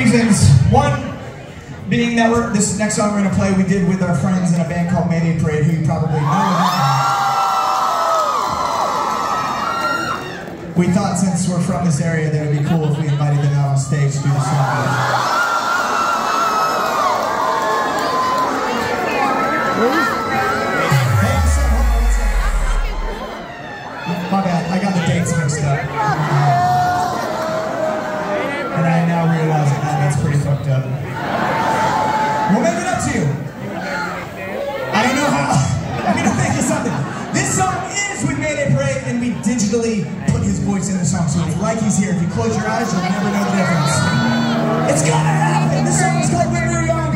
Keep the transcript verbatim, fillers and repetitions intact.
reasons. One being that we're, this next song we're going to play we did with our friends in a band called Mayday Parade, who you probably know. We thought since we're from this area that it would be cool if we invited them out on stage to do the song. My bad, I got the dates mixed up. And I now realize that that's pretty fucked up. We'll make it up to you. I don't know how. I'm gonna think of something. This song is with Mayday Parade, and we digitally put his voice in the song, so it's like he's here. If you close your eyes, you'll never know the difference. It's gonna happen! This song is called When We Were Young.